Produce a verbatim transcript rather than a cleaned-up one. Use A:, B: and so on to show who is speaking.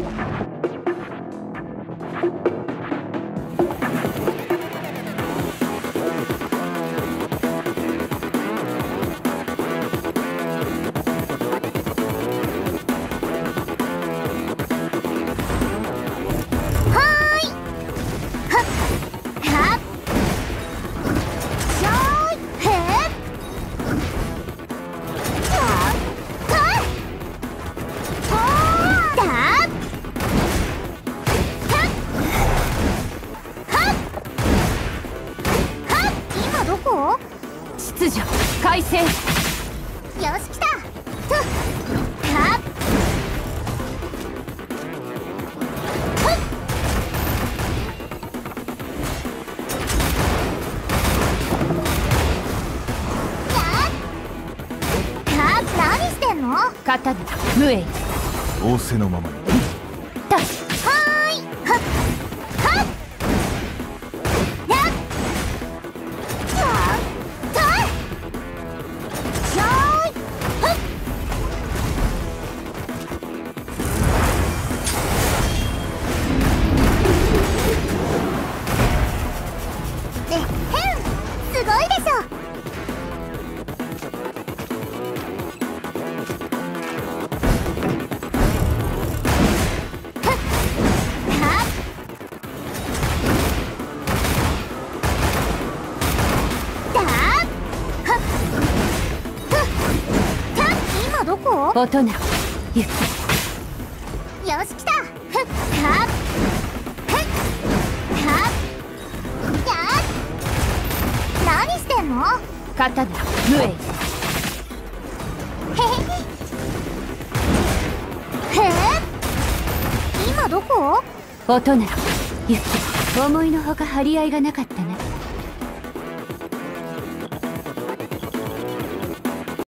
A: 秩序改正。よし
B: 来た。とはっやっ何してんの。
A: 刀無縁。
C: 仰せのままに。
A: だ
B: はーい。はっはっやっやっとしょーい。はっでへんすごいでしょ。どこ？
A: 音な行く。
B: よし来た。ふっはっふっはっやっ何してんの。
A: 刀無縁。
B: へへへ今どこ？
A: 音な行く。思いのほか張り合いがなかったね。